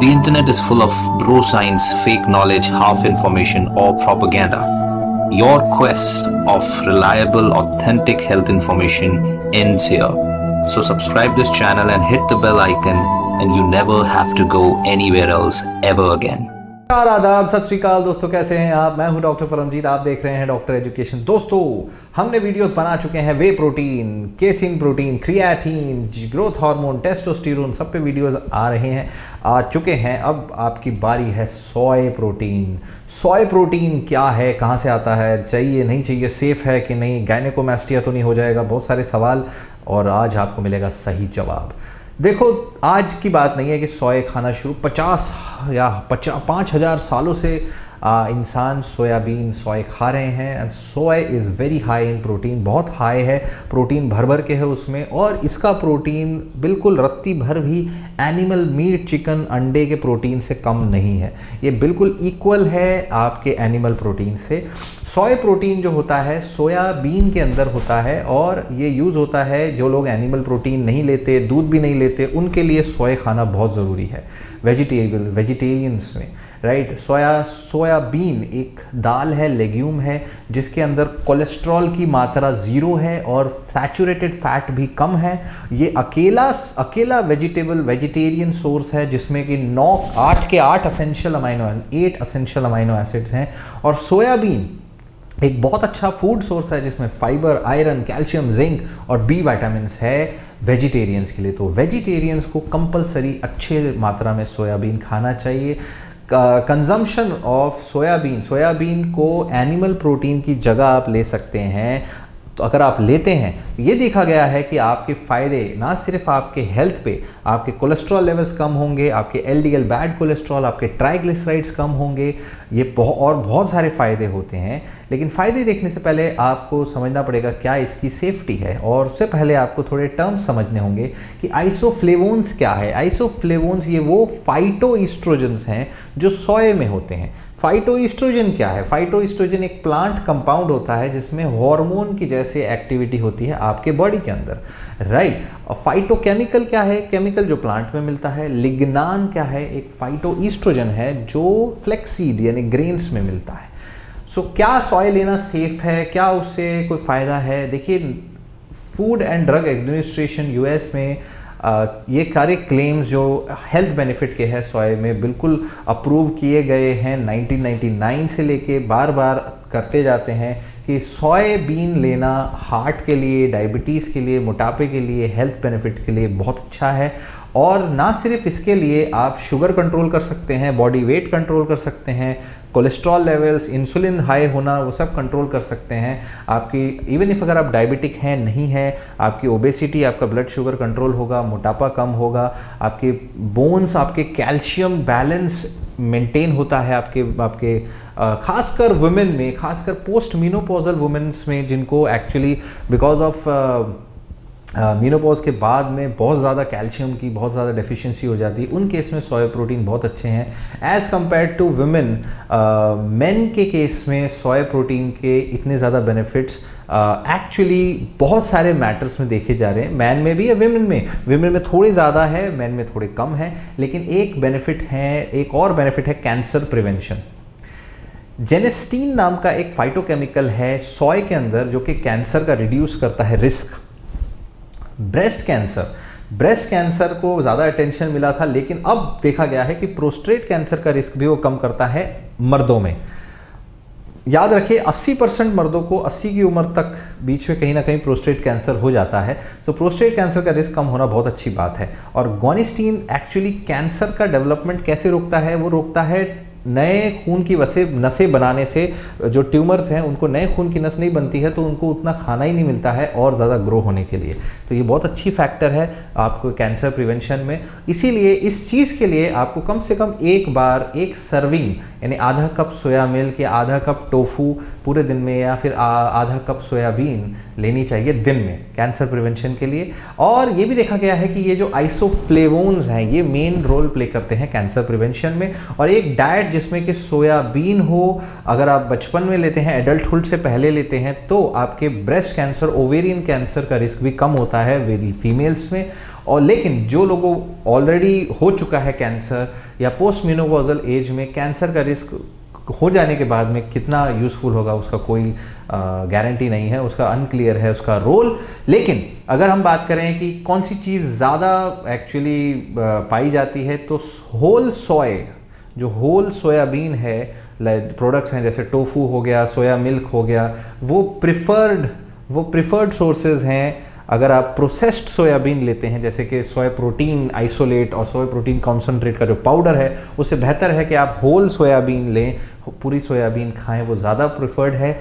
The internet is full of bro science, fake knowledge, half information, or propaganda. Your quest of reliable, authentic health information ends here. So subscribe this channel and hit the bell icon, and you never have to go anywhere else ever again. आदाब, सत श्री अकाल दोस्तों, कैसे हैं आप। मैं हूं doctor Paramjit, आप देख रहे हैं डॉक्टर एजुकेशन। दोस्तों, हमने वीडियोस बना चुके हैं whey protein, casein protein, creatine, growth hormone, testosterone, सब पे वीडियोस आ चुके हैं। अब आपकी बारी है सोय प्रोटीन। सोय प्रोटीन क्या है, कहाँ से आता है, चाहिए नहीं चाहिए, सेफ़ है कि नहीं, गायनेकोमास्टिया तो नहीं हो जाएगा, बहुत सारे सवाल, और आज आपको मिलेगा सही जवाब। देखो, आज की बात नहीं है कि सोया खाना शुरू 50 या 5,000 सालों से इंसान सोयाबीन सोया खा रहे हैं। And soya is very high in protein, बहुत हाई है, प्रोटीन भर भर के है उसमें, और इसका प्रोटीन बिल्कुल रत्ती भर भी एनिमल मीट, चिकन, अंडे के प्रोटीन से कम नहीं है। ये बिल्कुल इक्वल है आपके एनिमल प्रोटीन से। सोया प्रोटीन जो होता है सोयाबीन के अंदर होता है, और ये यूज़ होता है जो लोग एनिमल प्रोटीन नहीं लेते, दूध भी नहीं लेते, उनके लिए सोया खाना बहुत ज़रूरी है। वेजिटेरियंस में, राइट। सोयाबीन एक दाल है, लेग्यूम है, जिसके अंदर कोलेस्ट्रॉल की मात्रा 0 है और सैचुरेटेड फैट भी कम है। ये अकेला वेजिटेरियन सोर्स है जिसमें कि 8 एसेंशियल अमाइनो एसिड्स हैं। और सोयाबीन एक बहुत अच्छा फूड सोर्स है जिसमें फाइबर, आयरन, कैल्शियम, जिंक और बी विटामिन्स है वेजिटेरियंस के लिए। तो वेजिटेरियंस को कंपलसरी अच्छे मात्रा में सोयाबीन खाना चाहिए। कंजम्पशन ऑफ सोयाबीन को एनिमल प्रोटीन की जगह आप ले सकते हैं। तो अगर आप लेते हैं, ये देखा गया है कि आपके फ़ायदे ना सिर्फ आपके हेल्थ पे, आपके कोलेस्ट्रॉल लेवल्स कम होंगे, आपके एलडीएल बैड कोलेस्ट्रॉल, आपके ट्राइग्लिसराइड्स कम होंगे, ये बहुत सारे फ़ायदे होते हैं। लेकिन फ़ायदे देखने से पहले आपको समझना पड़ेगा क्या इसकी सेफ्टी है, और उससे पहले आपको थोड़े टर्म्स समझने होंगे कि आइसोफ्लेवोन्स क्या है। आइसोफ्लेवोन्स ये वो फाइटोइस्ट्रोजेंस हैं जो सोया में होते हैं। फाइटोइस्ट्रोजन क्या है? फाइटोइस्ट्रोजन एक प्लांट कंपाउंड होता है जिसमें हार्मोन की जैसे एक्टिविटी होती है आपके बॉडी के अंदर, राइट। और फाइटोकेमिकल क्या है? केमिकल जो प्लांट में मिलता है। लिग्नान क्या है? एक फाइटोइस्ट्रोजन है जो फ्लेक्सीड यानी ग्रेन्स में मिलता है। सो क्या सोया लेना सेफ है? क्या उससे कोई फ़ायदा है? देखिए, food and drug administration US में ये सारे क्लेम्स जो हेल्थ बेनिफिट के हैं सोया में बिल्कुल अप्रूव किए गए हैं। 1999 से लेके बार बार करते जाते हैं कि सोयाबीन लेना हार्ट के लिए, डायबिटीज़ के लिए, मोटापे के लिए, हेल्थ बेनिफिट के लिए बहुत अच्छा है। और ना सिर्फ इसके लिए, आप शुगर कंट्रोल कर सकते हैं, बॉडी वेट कंट्रोल कर सकते हैं, कोलेस्ट्रॉल लेवल्स, इंसुलिन हाई होना, वो सब कंट्रोल कर सकते हैं। आपकी इवन इफ अगर आप डायबिटिक हैं, नहीं है, आपकी ओबेसिटी, आपका ब्लड शुगर कंट्रोल होगा, मोटापा कम होगा, आपके बोन्स, आपके कैल्शियम बैलेंस मेंटेन होता है आपके खासकर वुमेन में, खासकर पोस्ट मीनोपॉजल वुमेन्स में, जिनको एक्चुअली बिकॉज ऑफ मीनोपॉज के बाद में बहुत ज़्यादा कैल्शियम की बहुत ज़्यादा डेफिशिएंसी हो जाती है, उन केस में सोया प्रोटीन बहुत अच्छे हैं as compare to women. Men के केस में सोया प्रोटीन के इतने ज़्यादा बेनिफिट्स एक्चुअली बहुत सारे मैटर्स में देखे जा रहे हैं। मैन में भी है, विमेन में थोड़े ज़्यादा है, मैन में थोड़े कम है। लेकिन एक और बेनिफिट है कैंसर प्रिवेंशन। जेनेस्टीन नाम का एक फाइटोकेमिकल है सोया के अंदर जो कि कैंसर का रिड्यूस करता है रिस्क। ब्रेस्ट कैंसर को ज़्यादा अटेंशन मिला था, लेकिन अब देखा गया है कि प्रोस्टेट कैंसर का रिस्क भी वो कम करता है मर्दों में। याद रखिए, 80% मर्दों को 80 की उम्र तक बीच में कहीं ना कहीं प्रोस्टेट कैंसर हो जाता है। तो प्रोस्टेट कैंसर का रिस्क कम होना बहुत अच्छी बात है। और गुआनिस्टीन एक्चुअली कैंसर का डेवलपमेंट कैसे रोकता है? वो रोकता है नए खून की नसें बनाने से। जो ट्यूमर्स हैं उनको नए खून की नस नहीं बनती है, तो उनको उतना खाना ही नहीं मिलता है और ज़्यादा ग्रो होने के लिए। तो ये बहुत अच्छी फैक्टर है आपको कैंसर प्रिवेंशन में। इसीलिए इस चीज़ के लिए आपको कम से कम एक बार एक सर्विंग यानी आधा कप सोया मिल्क या आधा कप टोफू पूरे दिन में, या फिर आधा कप सोयाबीन लेनी चाहिए दिन में कैंसर प्रिवेंशन के लिए। और ये भी देखा गया है कि ये जो आइसोफ्लेवोन्स हैं ये मेन रोल प्ले करते हैं कैंसर प्रिवेंशन में। और एक डाइट जिसमें कि सोयाबीन हो, अगर आप बचपन में लेते हैं, एडल्टहुड से पहले लेते हैं, तो आपके ब्रेस्ट कैंसर, ओवेरियन कैंसर का रिस्क भी कम होता है फीमेल्स में। और लेकिन जो लोगों ऑलरेडी हो चुका है कैंसर या पोस्ट मेनोपॉजल एज में, कैंसर का रिस्क हो जाने के बाद में कितना यूज़फुल होगा उसका कोई गारंटी नहीं है, उसका अनक्लियर है उसका रोल। लेकिन अगर हम बात करें कि कौन सी चीज़ ज़्यादा एक्चुअली पाई जाती है, तो होल सोया, जो होल सोयाबीन है, प्रोडक्ट्स हैं जैसे टोफू हो गया, सोया मिल्क हो गया, वो प्रिफर्ड सोर्सेज हैं। अगर आप प्रोसेस्ड सोयाबीन लेते हैं जैसे कि सोया प्रोटीन आइसोलेट और सोया प्रोटीन कॉन्सेंट्रेट का जो पाउडर है, उससे बेहतर है कि आप होल सोयाबीन लें, पूरी सोयाबीन खाएं, वो ज़्यादा प्रिफर्ड है,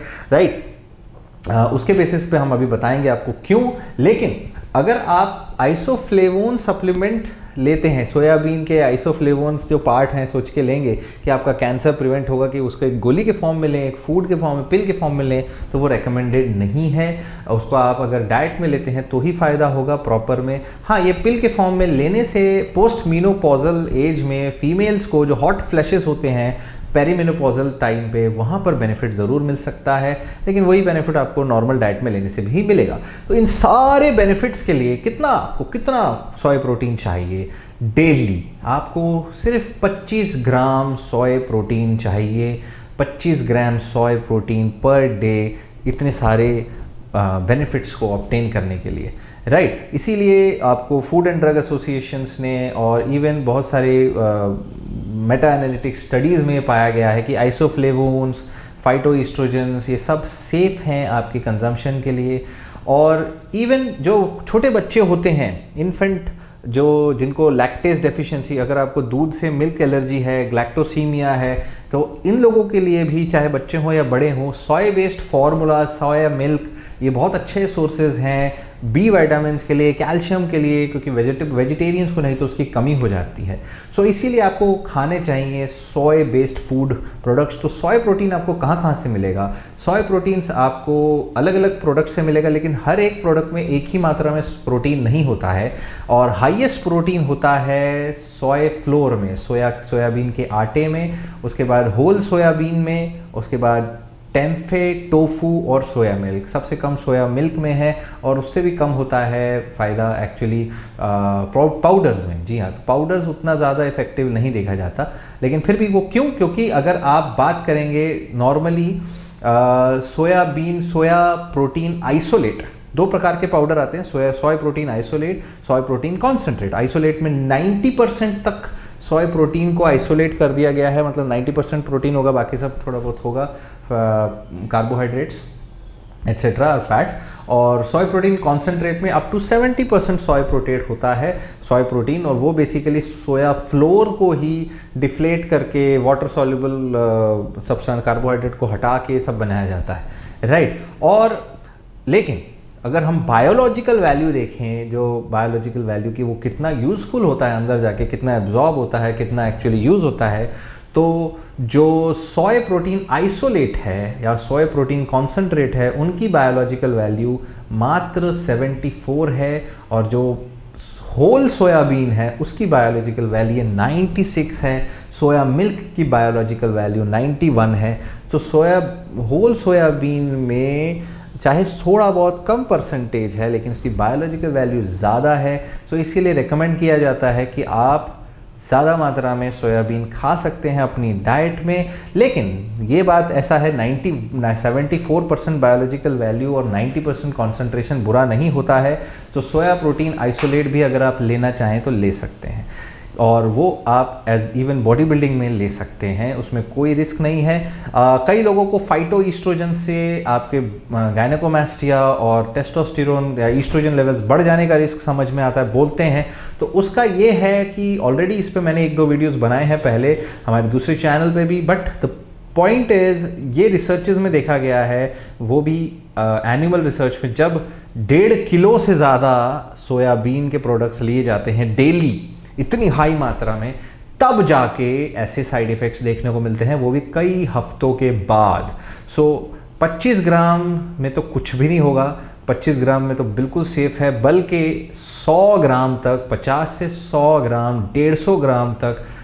राइट। उसके बेसिस पे हम अभी बताएंगे आपको क्यों। लेकिन अगर आप आइसोफ्लेवोन सप्लीमेंट लेते हैं, सोयाबीन के आइसोफ्लेवोन्स जो पार्ट हैं, सोच के लेंगे कि आपका कैंसर प्रिवेंट होगा कि उसको एक गोली के फॉर्म में लें, एक फूड के फॉर्म में, पिल के फॉर्म में लें, तो वो रेकमेंडेड नहीं है। उसको आप अगर डाइट में लेते हैं तो ही फ़ायदा होगा प्रॉपर में। हाँ, ये पिल के फॉर्म में लेने से पोस्ट मेनोपॉजल एज में फीमेल्स को जो हॉट फ्लैशेस होते हैं पेरीमेनोपॉजल टाइम पे, वहाँ पर बेनिफिट ज़रूर मिल सकता है, लेकिन वही बेनिफिट आपको नॉर्मल डाइट में लेने से भी मिलेगा। तो इन सारे बेनिफिट्स के लिए कितना सोया प्रोटीन चाहिए डेली? आपको सिर्फ 25 ग्राम सोया प्रोटीन चाहिए, 25 ग्राम सोया प्रोटीन पर डे, इतने सारे बेनिफिट्स को ऑब्टेन करने के लिए, राइट। इसीलिए आपको फूड एंड ड्रग एसोसिएशंस ने और इवन बहुत सारे मेटा एनालिटिक स्टडीज़ में पाया गया है कि आइसोफ्लेवोन्स, फाइटोइस्ट्रोजेंस, ये सब सेफ हैं आपके कंजम्पशन के लिए। और इवन जो छोटे बच्चे होते हैं, इन्फेंट, जिनको लैक्टेज डेफिशिएंसी, अगर आपको दूध से मिल्क एलर्जी है, ग्लैक्टोसीमिया है, तो इन लोगों के लिए भी, चाहे बच्चे हों या बड़े हों, soya based formula, soya milk, ये बहुत अच्छे सोर्सेज हैं बी विटामिन्स के लिए, कैल्शियम के लिए, क्योंकि वेजिटेरियंस को नहीं तो उसकी कमी हो जाती है। सो इसीलिए आपको खाने चाहिए सोया बेस्ड फूड प्रोडक्ट्स। तो सोया प्रोटीन आपको कहाँ से मिलेगा? सोया प्रोटीन्स आपको अलग अलग प्रोडक्ट्स से मिलेगा, लेकिन हर एक प्रोडक्ट में एक ही मात्रा में प्रोटीन नहीं होता है। और हाईएस्ट प्रोटीन होता है सोया फ्लोर में, सोयाबीन के आटे में, उसके बाद होल सोयाबीन में, उसके बाद टेम्फे, टोफू और सोया मिल्क। सबसे कम सोया मिल्क में है, और उससे भी कम होता है फ़ायदा एक्चुअली पाउडर्स में। जी हाँ, तो पाउडर्स उतना ज़्यादा इफेक्टिव नहीं देखा जाता, लेकिन फिर भी वो क्यों? क्योंकि अगर आप बात करेंगे नॉर्मली सोया प्रोटीन आइसोलेट, दो प्रकार के पाउडर आते हैं, soya protein isolate, soya protein concentrate. Isolate में 90% तक सोया प्रोटीन को आइसोलेट कर दिया गया है, मतलब 90% प्रोटीन होगा, बाकी सब थोड़ा बहुत होगा कार्बोहाइड्रेट्स एट्सेट्रा और फैट्स। और सोया प्रोटीन कॉन्सेंट्रेट में अप टू 70% सोया प्रोटीन होता है, सोया प्रोटीन, और वो बेसिकली सोया फ्लोर को ही डिफ्लेट करके वाटर सॉल्युबल सब्सटेंस कार्बोहाइड्रेट को हटा के सब बनाया जाता है, राइट। और लेकिन अगर हम बायोलॉजिकल वैल्यू देखें, जो बायोलॉजिकल वैल्यू की वो कितना यूज़फुल होता है अंदर जाके, कितना एब्जॉर्ब होता है, कितना एक्चुअली यूज़ होता है, तो जो सोया प्रोटीन आइसोलेट है या सोया प्रोटीन कॉन्सेंट्रेट है, उनकी बायोलॉजिकल वैल्यू मात्र 74 है, और जो होल सोयाबीन है उसकी बायोलॉजिकल वैल्यू 96 है। सोया मिल्क की बायोलॉजिकल वैल्यू 91 है। तो होल सोयाबीन में चाहे थोड़ा बहुत कम परसेंटेज है, लेकिन उसकी बायोलॉजिकल वैल्यू ज़्यादा है। तो इसीलिए रिकमेंड किया जाता है कि आप ज़्यादा मात्रा में सोयाबीन खा सकते हैं अपनी डाइट में। लेकिन ये बात ऐसा है, 74% बायोलॉजिकल वैल्यू और 90% कॉन्सेंट्रेशन बुरा नहीं होता है। तो सोया प्रोटीन आइसोलेट भी अगर आप लेना चाहें तो ले सकते हैं, और वो आप एज इवन बॉडी बिल्डिंग में ले सकते हैं, उसमें कोई रिस्क नहीं है। कई लोगों को फाइटोइस्ट्रोजन से आपके गायनेकोमास्टिया और टेस्टोस्टेरोन या ईस्ट्रोजन लेवल्स बढ़ जाने का रिस्क समझ में आता है, बोलते हैं। तो उसका ये है कि ऑलरेडी इस पे मैंने 1-2 वीडियोस बनाए हैं पहले हमारे दूसरे चैनल पे भी, बट द पॉइंट इज, ये रिसर्चेज में देखा गया है, वो भी एनिमल रिसर्च में, जब 1.5 किलो से ज़्यादा सोयाबीन के प्रोडक्ट्स लिए जाते हैं डेली, इतनी हाई मात्रा में, तब जाके ऐसे साइड इफ़ेक्ट्स देखने को मिलते हैं, वो भी कई हफ्तों के बाद। सो 25 ग्राम में तो कुछ भी नहीं होगा, 25 ग्राम में तो बिल्कुल सेफ है, बल्कि 100 ग्राम तक, 50 से 100 ग्राम, 150 ग्राम तक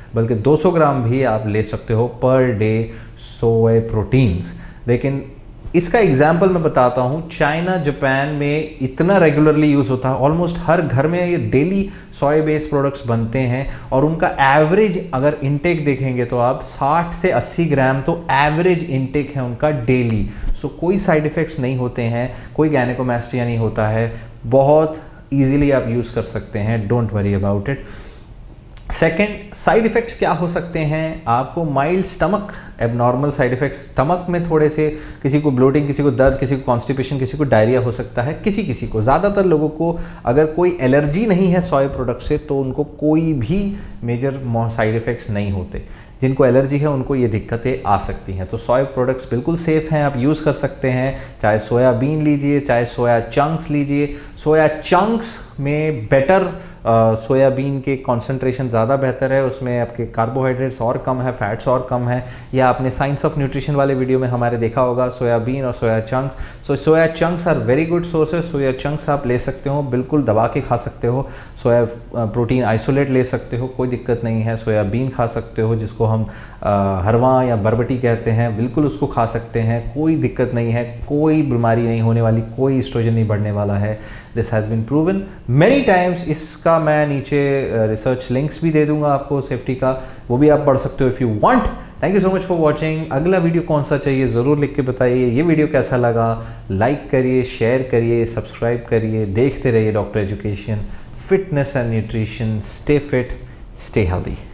बल्कि 200 ग्राम भी आप ले सकते हो पर डे सोया प्रोटीन्स। लेकिन इसका एग्जाम्पल मैं बताता हूँ, चाइना जापान में इतना रेगुलरली यूज़ होता है, ऑलमोस्ट हर घर में ये डेली सोया बेस्ड प्रोडक्ट्स बनते हैं और उनका एवरेज अगर इनटेक देखेंगे तो आप 60 से 80 ग्राम तो एवरेज इनटेक है उनका डेली। सो कोई साइड इफ़ेक्ट्स नहीं होते हैं, कोई गैनिकोमैस्टिया नहीं होता है, बहुत ईजिली आप यूज़ कर सकते हैं, don't worry about it. Second, side effects क्या हो सकते हैं, आपको mild stomach abnormal side effects, stomach में थोड़े से, किसी को ब्लोटिंग, किसी को दर्द, किसी को कॉन्स्टिपेशन, किसी को डायरिया हो सकता है, किसी को। ज़्यादातर लोगों को अगर कोई एलर्जी नहीं है सोया प्रोडक्ट से तो उनको कोई भी मेजर साइड इफ़ेक्ट्स नहीं होते। जिनको एलर्जी है उनको ये दिक्कतें आ सकती हैं। तो सोया प्रोडक्ट्स बिल्कुल सेफ़ हैं, आप यूज़ कर सकते हैं, चाहे सोयाबीन लीजिए, चाहे सोया चंक्स लीजिए। सोया चंक्स में बेटर सोयाबीन के कॉन्सेंट्रेशन ज़्यादा बेहतर है, उसमें आपके कार्बोहाइड्रेट्स और कम है, फैट्स और कम है। या आपने साइंस ऑफ न्यूट्रिशन वाले वीडियो में हमारे देखा होगा सोयाबीन और soya chunks. So soya chunks are very good sources. Soya chunks आप ले सकते हो, बिल्कुल दबा के खा सकते हो। सोया प्रोटीन आइसोलेट ले सकते हो, कोई दिक्कत नहीं है। सोयाबीन खा सकते हो, जिसको हम हरवा या बरबटी कहते हैं, बिल्कुल उसको खा सकते हैं, कोई दिक्कत नहीं है, कोई बीमारी नहीं होने वाली, कोई एस्ट्रोजन नहीं बढ़ने वाला है। This has been proven many times. इसका मैं नीचे रिसर्च लिंक्स भी दे दूंगा आपको सेफ्टी का, वो भी आप पढ़ सकते हो if you want. Thank you so much for watching. अगला वीडियो कौन सा चाहिए ज़रूर लिख के बताइए। ये वीडियो कैसा लगा, लाइक करिए, शेयर करिए, सब्सक्राइब करिए। देखते रहिए doctor education, fitness and nutrition. Stay fit, stay healthy.